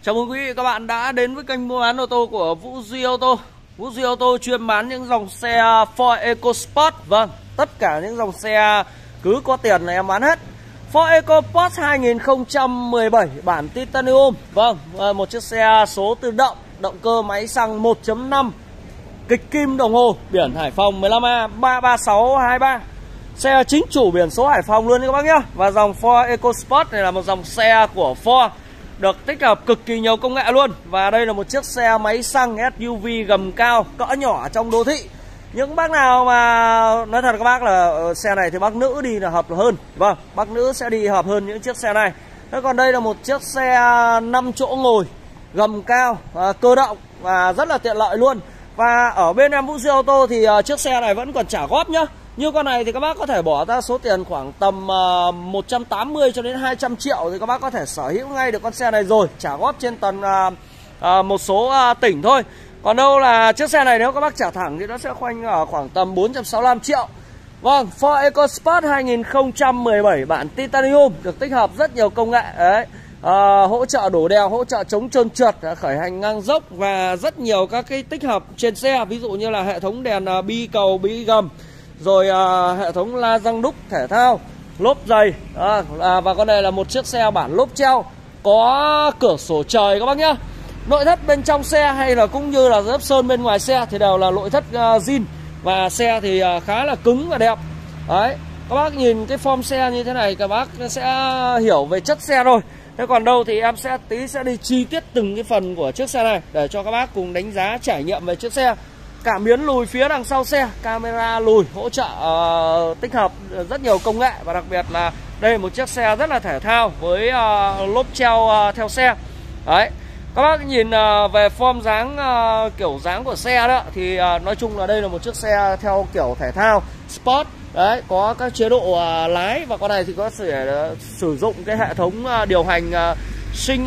Chào mừng quý vị các bạn đã đến với kênh mua bán ô tô của Vũ Duy Ô tô. Vũ Duy Ô tô chuyên bán những dòng xe Ford EcoSport. Vâng, tất cả những dòng xe cứ có tiền là em bán hết. Ford EcoSport 2017 bản titanium. Vâng, một chiếc xe số tự động, động cơ máy xăng 1.5, kịch kim đồng hồ, biển Hải Phòng 15A33623. Xe chính chủ biển số Hải Phòng luôn các bác nhá. Và dòng Ford EcoSport này là một dòng xe của Ford, được tích hợp cực kỳ nhiều công nghệ luôn. Và đây là một chiếc xe máy xăng SUV gầm cao cỡ nhỏ trong đô thị. Những bác nào mà nói thật các bác là xe này thì bác nữ đi là hợp hơn. Vâng, bác nữ sẽ đi hợp hơn những chiếc xe này. Thế còn đây là một chiếc xe 5 chỗ ngồi gầm cao, cơ động và rất là tiện lợi luôn. Và ở bên em Vũ Duy Ô tô thì chiếc xe này vẫn còn trả góp nhá. Như con này thì các bác có thể bỏ ra số tiền khoảng tầm 180 cho đến 200 triệu thì các bác có thể sở hữu ngay được con xe này rồi. Trả góp trên tầng một số tỉnh thôi. Còn đâu là chiếc xe này nếu các bác trả thẳng thì nó sẽ khoanh ở khoảng tầm 465 triệu. Vâng, Ford EcoSport 2017 bản titanium được tích hợp rất nhiều công nghệ đấy. Hỗ trợ đổ đèo, hỗ trợ chống trơn trượt, khởi hành ngang dốc và rất nhiều các cái tích hợp trên xe. Ví dụ như là hệ thống đèn bi cầu, bi gầm, rồi hệ thống la răng đúc thể thao, lốp dày. Và con này là một chiếc xe bản lốp treo, có cửa sổ trời các bác nhá. Nội thất bên trong xe hay là cũng như là lớp sơn bên ngoài xe thì đều là nội thất zin. Và xe thì khá là cứng và đẹp. Đấy, các bác nhìn cái form xe như thế này các bác sẽ hiểu về chất xe rồi. Thế còn đâu thì em sẽ đi chi tiết từng cái phần của chiếc xe này để cho các bác cùng đánh giá trải nghiệm về chiếc xe. Cảm biến lùi phía đằng sau xe, camera lùi hỗ trợ tích hợp rất nhiều công nghệ. Và đặc biệt là đây là một chiếc xe rất là thể thao với lốp treo theo xe. Đấy, các bác nhìn về form dáng, kiểu dáng của xe đó thì nói chung là đây là một chiếc xe theo kiểu thể thao sport. Đấy, có các chế độ lái. Và con này thì có sử dụng cái hệ thống điều hành Sync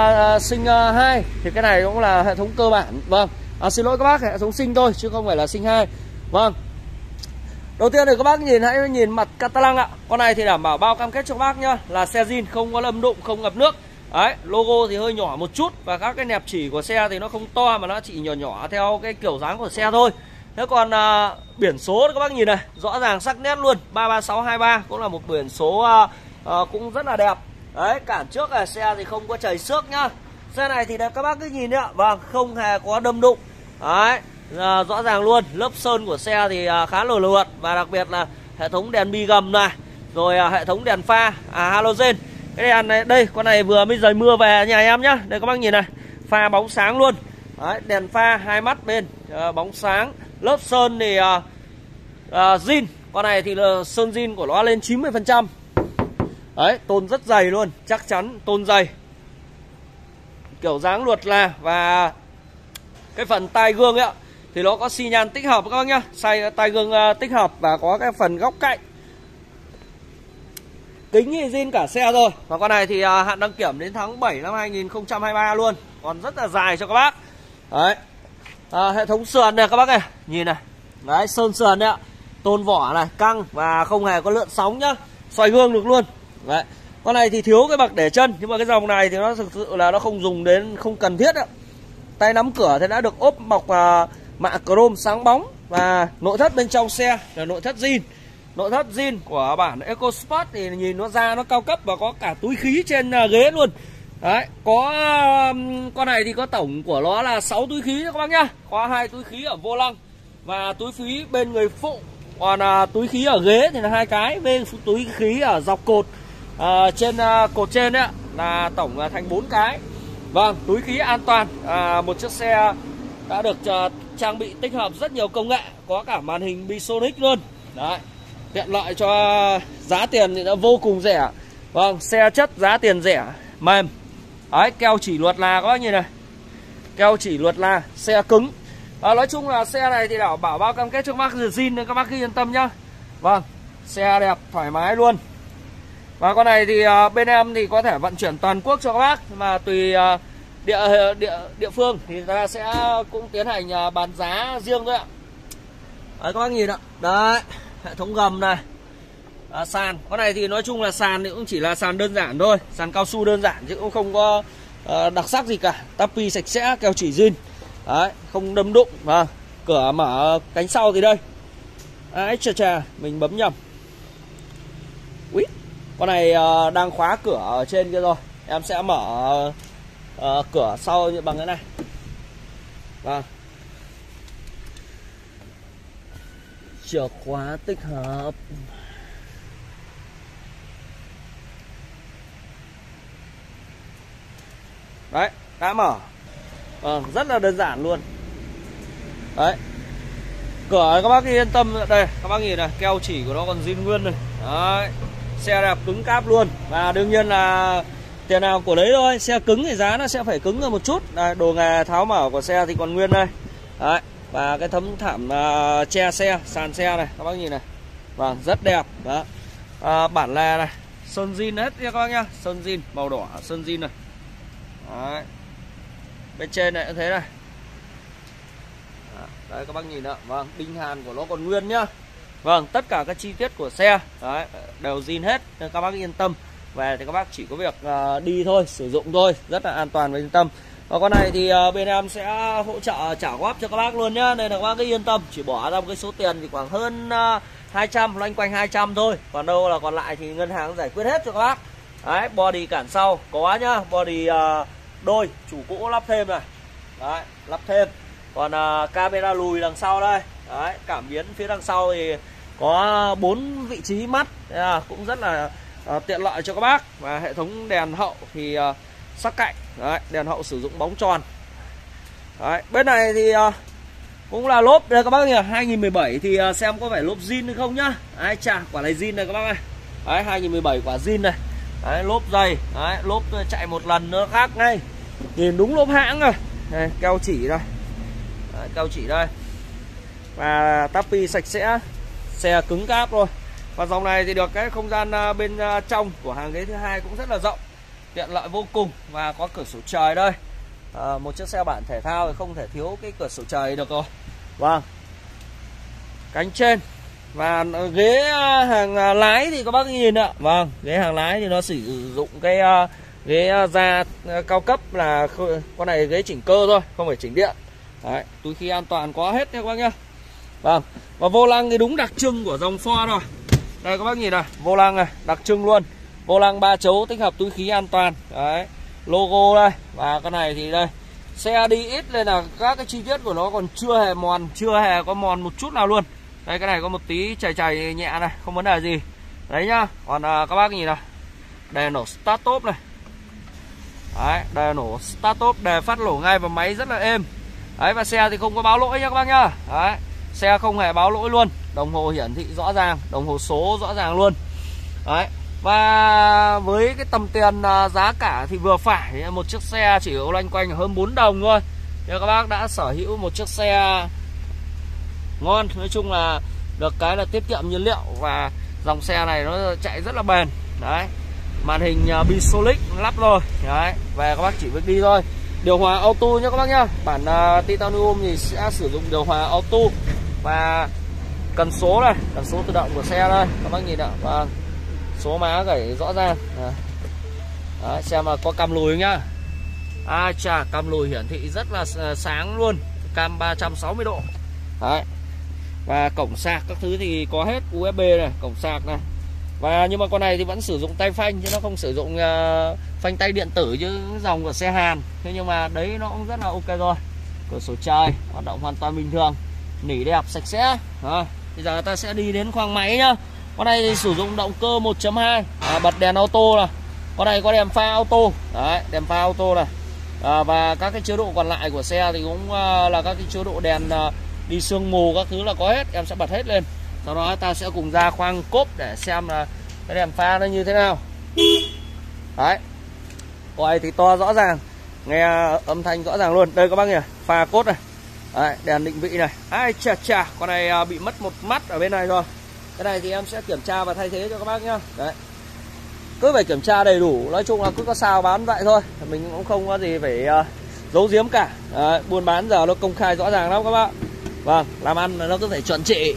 2. Thì cái này cũng là hệ thống cơ bản. Vâng, xin lỗi các bác, hệ thống Sync thôi chứ không phải là Sync 2. Vâng, đầu tiên thì các bác hãy nhìn mặt Catalan ạ. Con này thì đảm bảo bao cam kết cho các bác nhá, là xe zin, không có lâm đụng, không ngập nước. Đấy, logo thì hơi nhỏ một chút. Và các cái nẹp chỉ của xe thì nó không to mà nó chỉ nhỏ nhỏ theo cái kiểu dáng của xe thôi. Thế còn biển số các bác nhìn này, rõ ràng sắc nét luôn, 33623 cũng là một biển số cũng rất là đẹp. Đấy, cản trước là xe thì không có chảy xước nhá. Xe này thì các bác cứ nhìn đấy ạ. Vâng, không hề có đâm đụng. Đấy, rõ ràng luôn. Lớp sơn của xe thì khá là lượt. Và đặc biệt là hệ thống đèn bi gầm này, rồi hệ thống đèn pha halogen. Cái đèn này, đây, con này vừa mới rời mưa về nhà em nhá. Đây các bác nhìn này, pha bóng sáng luôn. Đấy, đèn pha hai mắt bên bóng sáng. Lớp sơn thì zin. Con này thì là sơn zin của nó lên 90%. Đấy, tôn rất dày luôn, chắc chắn tôn dày, kiểu dáng luật là. Và cái phần tai gương ấy thì nó có xi nhan tích hợp các bác nhá. Tai gương tích hợp và có cái phần góc cạnh. Kính thì zin cả xe rồi. Và con này thì hạn đăng kiểm đến tháng 7 năm 2023 luôn. Còn rất là dài cho các bác. Đấy, hệ thống sườn này các bác này, nhìn này. Đấy, sơn sườn đấy ạ. Tôn vỏ này, căng và không hề có lượn sóng nhá. Xoay gương được luôn. Đấy, con này thì thiếu cái bậc để chân. Nhưng mà cái dòng này thì nó thực sự là nó không dùng đến, không cần thiết ạ. Tay nắm cửa thì đã được ốp bọc mạ chrome sáng bóng. Và nội thất bên trong xe là nội thất zin. Nội thất zin của bản EcoSport thì nhìn nó ra nó cao cấp và có cả túi khí trên ghế luôn. Đấy, có con này thì có tổng của nó là 6 túi khí các bác nhá. Có 2 túi khí ở vô lăng và túi khí bên người phụ. Còn túi khí ở ghế thì là 2 cái, bên túi khí ở dọc cột trên cột trên đấy là tổng là thành 4 cái. Vâng, túi khí an toàn. Một chiếc xe đã được trang bị tích hợp rất nhiều công nghệ, có cả màn hình Bisonic luôn. Đấy, tiện lợi cho giá tiền thì nó vô cùng rẻ. Vâng, xe chất giá tiền rẻ, mềm. Đấy, keo chỉ luật là các bác nhìn này, keo chỉ luật là, xe cứng. Nói chung là xe này thì đảm bảo bao cam kết cho các bác zin nên các bác cứ yên tâm nhá. Vâng, xe đẹp thoải mái luôn. Và con này thì bên em thì có thể vận chuyển toàn quốc cho các bác, mà tùy địa phương thì ta sẽ cũng tiến hành bán giá riêng thôi ạ. Đấy, các bác nhìn ạ. Đấy, hệ thống gầm này, sàn. Con này thì nói chung là sàn thì cũng chỉ là sàn đơn giản thôi, sàn cao su đơn giản chứ cũng không có đặc sắc gì cả. Tapi sạch sẽ, keo chỉ zin. Đấy, không đâm đụng. Và cửa mở cánh sau thì đây. Đấy, chà, mình bấm nhầm. Úi, con này đang khóa cửa ở trên kia rồi. Em sẽ mở cửa sau như bằng cái này. Vâng. Chìa khóa tích hợp. Đấy, đã mở. Rất là đơn giản luôn. Đấy. Cửa các bác yên tâm. Đây, các bác nhìn này, keo chỉ của nó còn zin nguyên này. Đấy. Xe đẹp cứng cáp luôn. Và đương nhiên là tiền nào của đấy thôi. Xe cứng thì giá nó sẽ phải cứng hơn một chút. Đây, đồ nghề tháo mở của xe thì còn nguyên đây. Đấy. Và cái tấm thảm che xe, sàn xe này, các bác nhìn này. Vâng, rất đẹp. Đó. Bản lề này, sơn zin hết nha các bác nhá. Sơn zin, màu đỏ, sơn zin này. Đấy. Bên trên này cũng thế này. Đấy, các bác nhìn ạ. Vâng, đinh hàn của nó còn nguyên nhá. Vâng, tất cả các chi tiết của xe đấy, đều zin hết nên các bác yên tâm. Về thì các bác chỉ có việc đi thôi, sử dụng thôi, rất là an toàn và yên tâm. Và con này thì bên em sẽ hỗ trợ trả góp cho các bác luôn nhá. Nên là các bác cứ yên tâm, chỉ bỏ ra một cái số tiền thì khoảng hơn 200, loanh quanh 200 thôi. Còn đâu là còn lại thì ngân hàng giải quyết hết cho các bác. Đấy, body cản sau có nhá, body đôi, chủ cũ lắp thêm này. Đấy, lắp thêm. Còn camera lùi đằng sau đây. Đấy, cảm biến phía đằng sau thì có 4 vị trí mắt. Cũng rất là tiện lợi cho các bác. Và hệ thống đèn hậu thì sắc cạnh. Đấy, đèn hậu sử dụng bóng tròn. Đấy, bên này thì cũng là lốp đây các bác nhỉ. 2017 thì xem có phải lốp zin hay không nhá. Đấy, chà, quả này zin này các bác ơi. Đấy, 2017 quả zin này. Đấy, lốp dày. Đấy, lốp chạy một lần nữa khác ngay. Nhìn đúng lốp hãng rồi. Đây, keo chỉ đây. Đấy, keo chỉ đây. Và tapi sạch sẽ, xe cứng cáp rồi. Và dòng này thì được cái không gian bên trong của hàng ghế thứ hai cũng rất là rộng, tiện lợi vô cùng. Và có cửa sổ trời đây. Một chiếc xe bản thể thao thì không thể thiếu cái cửa sổ trời được rồi. Vâng. Cánh trên. Và ghế hàng lái thì các bác nhìn ạ. Vâng, ghế hàng lái thì nó sử dụng cái ghế da cao cấp, là con này ghế chỉnh cơ thôi, không phải chỉnh điện. Đấy, túi khí an toàn có hết nha các bác nhá. Vâng, và vô lăng thì đúng đặc trưng của dòng Ford rồi. Đây các bác nhìn này, vô lăng này, đặc trưng luôn. Vô lăng 3 chấu tích hợp túi khí an toàn. Đấy, logo đây. Và cái này thì đây, xe đi ít nên là các cái chi tiết của nó còn chưa hề mòn, chưa hề có mòn một chút nào luôn. Đây, cái này có một tí chảy nhẹ này, không vấn đề gì. Đấy nhá. Còn các bác nhìn này, đèn nổ start top này. Đấy, đèn nổ start top, đề phát nổ ngay và máy rất là êm. Đấy, và xe thì không có báo lỗi nha các bác nhá. Đấy, xe không hề báo lỗi luôn. Đồng hồ hiển thị rõ ràng, đồng hồ số rõ ràng luôn. Đấy, và với cái tầm tiền giá cả thì vừa phải, một chiếc xe chỉ loanh quanh hơn 4 đồng thôi. Nên các bác đã sở hữu một chiếc xe ngon. Nói chung là được cái là tiết kiệm nhiên liệu và dòng xe này nó chạy rất là bền. Đấy, màn hình Bisolic lắp rồi. Đấy, về các bác chỉ việc đi thôi. Điều hòa auto nhé các bác nhá. Bản Titanium thì sẽ sử dụng điều hòa auto. Và cần số này, cần số tự động của xe đây, các bác nhìn ạ. Và số má gảy rõ ràng. Đấy, xem mà có cam lùi nhá. Chà, cam lùi hiển thị rất là sáng luôn, cam 360 độ. Đấy. Và cổng sạc các thứ thì có hết, USB này, cổng sạc này. Và nhưng mà con này thì vẫn sử dụng tay phanh chứ nó không sử dụng phanh tay điện tử như dòng của xe Hàn. Thế nhưng mà đấy nó cũng rất là ok rồi. Cửa sổ trời hoạt động hoàn toàn bình thường, nỉ đẹp sạch sẽ. Bây giờ ta sẽ đi đến khoang máy nhá. Con này thì sử dụng động cơ 1.2, bật đèn auto này. Con này có đèn pha auto. Đấy, đèn pha auto này. Và các cái chế độ còn lại của xe thì cũng là các cái chế độ đèn đi sương mù các thứ là có hết. Em sẽ bật hết lên. Sau đó ta sẽ cùng ra khoang cốp để xem là cái đèn pha nó như thế nào. Đấy, coi thì to rõ ràng, nghe âm thanh rõ ràng luôn. Đây các bác nhỉ, pha cốt này. Đấy, đèn định vị này. Chà, con này bị mất một mắt ở bên này rồi. Cái này thì em sẽ kiểm tra và thay thế cho các bác nhá. Đấy, cứ phải kiểm tra đầy đủ. Nói chung là cứ có sao bán vậy thôi, mình cũng không có gì phải giấu giếm cả. Đấy, buôn bán giờ nó công khai rõ ràng lắm các bác. Vâng, làm ăn nó cứ phải chuẩn chỉ.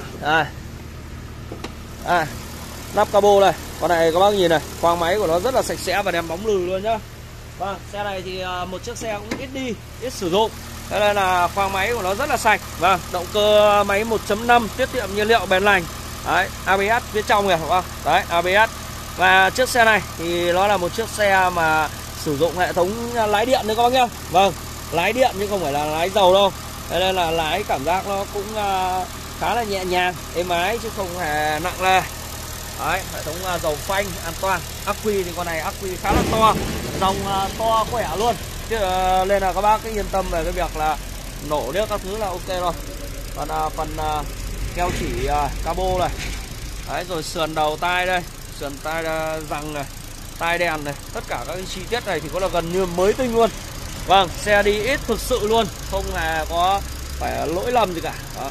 Nắp cabo này. Con này các bác nhìn này, khoang máy của nó rất là sạch sẽ và đèn bóng lừ luôn nhá. Vâng, xe này thì một chiếc xe cũng ít đi, ít sử dụng. Thế nên là khoang máy của nó rất là sạch. Vâng, động cơ máy 1.5 tiết kiệm nhiên liệu bền lành. Đấy, ABS phía trong kìa, vâng. Đấy, ABS. Và chiếc xe này thì nó là một chiếc xe mà sử dụng hệ thống lái điện đấy các bác nhá. Vâng, lái điện chứ không phải là lái dầu đâu. Thế nên là lái cảm giác nó cũng khá là nhẹ nhàng, êm ái chứ không hề nặng nề. Đấy, hệ thống dầu phanh an toàn. Ắc quy thì con này ắc quy khá là to, dòng to khỏe luôn. Chứ nên là các bác cứ yên tâm về cái việc là nổ nước các thứ là ok rồi. Còn phần keo chỉ cabo này. Đấy, rồi sườn đầu tai đây, sườn tai rằng này, tai đèn này, tất cả các chi tiết này thì có là gần như mới tinh luôn. Vâng, xe đi ít thực sự luôn, không hề có phải lỗi lầm gì cả. Đó.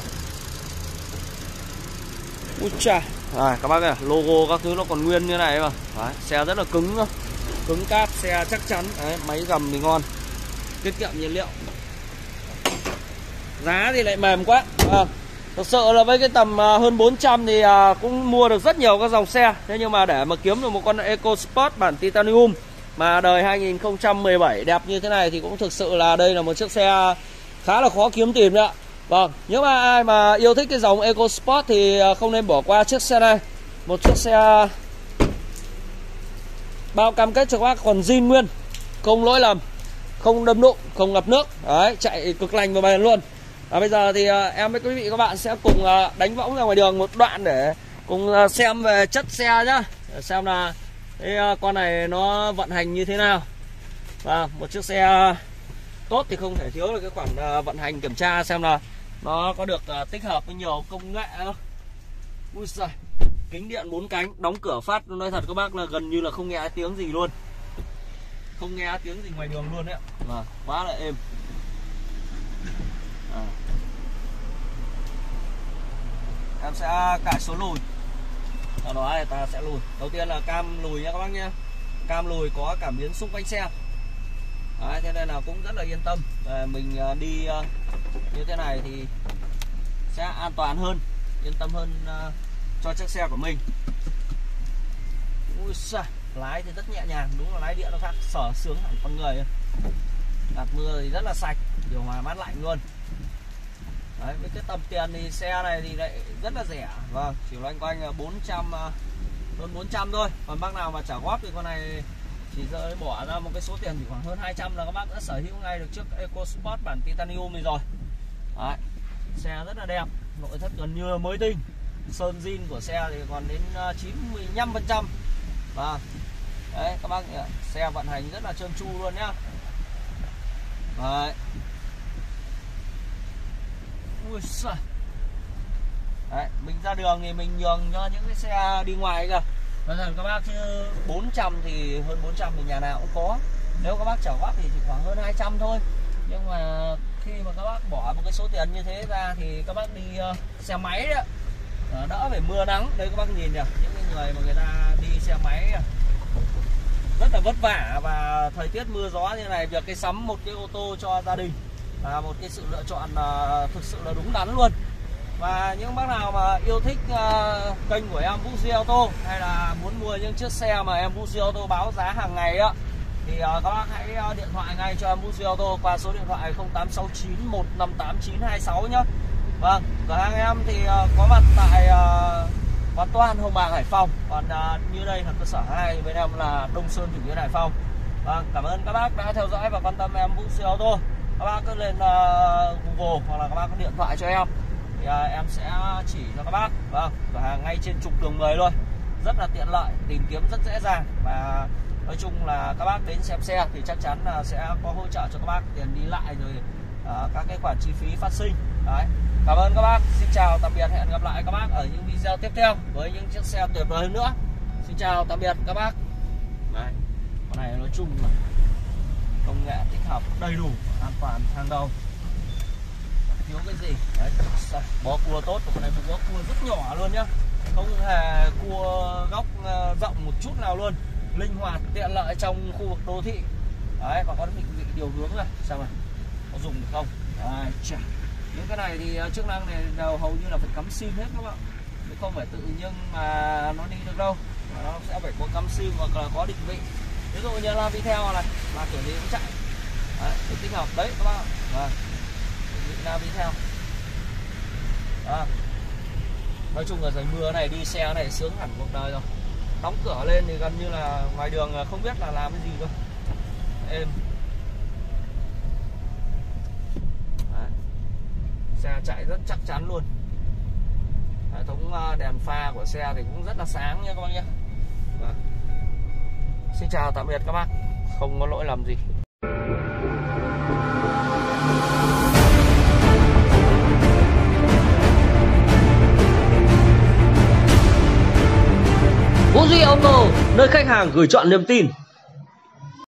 Ui chà, các bác này, logo các thứ nó còn nguyên như này mà. Đấy, xe rất là cứng thôi, cứng cáp, xe chắc chắn. Đấy, máy gầm thì ngon, tiết kiệm nhiên liệu, giá thì lại mềm quá. Thực sự là với cái tầm hơn 400 thì cũng mua được rất nhiều các dòng xe. Thế nhưng mà để mà kiếm được một con EcoSport bản titanium mà đời 2017 đẹp như thế này thì cũng thực sự là đây là một chiếc xe khá là khó kiếm tìm đấy ạ. Vâng, nếu mà ai mà yêu thích cái dòng EcoSport thì không nên bỏ qua chiếc xe này. Một chiếc xe bao cam kết cho các bác còn zin nguyên, không lỗi lầm, không đâm đụng, không ngập nước. Đấy, chạy cực lành và bền luôn. Bây giờ thì em với quý vị các bạn sẽ cùng đánh võng ra ngoài đường một đoạn để cùng xem về chất xe nhá, để xem là cái con này nó vận hành như thế nào. Và một chiếc xe tốt thì không thể thiếu được cái khoản vận hành kiểm tra xem là nó có được tích hợp với nhiều công nghệ không. Ui giời, kính điện 4 cánh, đóng cửa phát, nói thật các bác là gần như là không nghe tiếng gì luôn, không nghe tiếng gì ngoài đường luôn đấy ạ. Quá là êm. Em sẽ cài số lùi, sau đó thì ta sẽ lùi. Đầu tiên là cam lùi nha các bác nhé. Cam lùi có cảm biến xung quanh xe. Đấy, thế nên là cũng rất là yên tâm. Mình đi như thế này thì sẽ an toàn hơn, yên tâm hơn cho chiếc xe của mình. Ui xà, lái thì rất nhẹ nhàng, đúng là lái điện nó khác, sở sướng hẳn con người. Đạp mưa thì rất là sạch, điều hòa mát lạnh luôn. Đấy, với cái tầm tiền thì xe này thì lại rất là rẻ. Vâng, chỉ loanh quanh 400, hơn 400 thôi. Còn bác nào mà trả góp thì con này chỉ rơi bỏ ra một cái số tiền chỉ khoảng hơn 200 là các bác đã sở hữu ngay được chiếc EcoSport bản titanium này rồi. Đấy, xe rất là đẹp, nội thất gần như mới tinh. Sơn zin của xe thì còn đến 95%. Vâng, đấy các bác nhỉ? Xe vận hành rất là trơn tru luôn nhá. Đấy. Ui giời. Đấy, mình ra đường thì mình nhường cho những cái xe đi ngoài kìa. Bây giờ các bác chứ 400 thì hơn 400 thì nhà nào cũng có. Nếu các bác trả góp thì chỉ khoảng hơn 200 thôi. Nhưng mà khi mà các bác bỏ một cái số tiền như thế ra thì các bác đi xe máy đó, đỡ phải mưa nắng. Đây các bác nhìn nè, những cái người mà người ta đi xe máy rất là vất vả, và thời tiết mưa gió như này, việc cái sắm một cái ô tô cho gia đình là một cái sự lựa chọn thực sự là đúng đắn luôn. Và những bác nào mà yêu thích kênh của em Vũ Duy Auto hay là muốn mua những chiếc xe mà em Vũ Duy Auto báo giá hàng ngày á, thì các bác hãy điện thoại ngay cho em Vũ Duy Auto qua số điện thoại 0869 158 926 nhá. Vâng, cửa hàng em thì có mặt tại Quán Toan, Hồng Bàng, Hải Phòng. Còn như đây là cơ sở 2 bên em là Đông Sơn, Thủy Nguyên, Hải Phòng. Vâng, cảm ơn các bác đã theo dõi và quan tâm em Vũ Duy Auto. Các bác cứ lên Google hoặc là các bác có điện thoại cho em thì em sẽ chỉ cho các bác. Vâng, cửa hàng ngay trên trục đường 10 luôn, rất là tiện lợi, tìm kiếm rất dễ dàng. Và nói chung là các bác đến xem xe thì chắc chắn là sẽ có hỗ trợ cho các bác tiền đi lại rồi các cái khoản chi phí phát sinh. Đấy, cảm ơn các bác, xin chào tạm biệt, hẹn gặp lại các bác ở những video tiếp theo với những chiếc xe tuyệt vời hơn nữa. Xin chào tạm biệt các bác. Đấy, con này nói chung là công nghệ tích hợp đầy đủ, an toàn hàng đầu, thiếu cái gì. Đấy, bó cua tốt, con này bó cua rất nhỏ luôn nhá, không hề cua góc rộng một chút nào luôn, linh hoạt tiện lợi trong khu vực đô thị. Đấy, và có định vị điều hướng này, xem này có dùng được không. Đấy, chà. Những cái này thì chức năng này đều hầu như là phải cắm sim hết các bạn, không phải tự nhiên mà nó đi được đâu, mà nó sẽ phải có cắm sim hoặc là có định vị Ví dụ như là Viettel này là kiểu gì cũng chạy. Đấy, để tích hợp đấy các bác ạ. Vâng. Là Viettel. Nói chung là trời mưa này đi xe này sướng hẳn cuộc đời rồi. Đóng cửa lên thì gần như là ngoài đường không biết là làm cái gì cơ. Êm. Đấy. Xe chạy rất chắc chắn luôn. Hệ thống đèn pha của xe thì cũng rất là sáng nha các bác nhé. Xin chào tạm biệt các bác. Không có lỗi lầm gì. Vũ Duy Auto, nơi khách hàng gửi chọn niềm tin.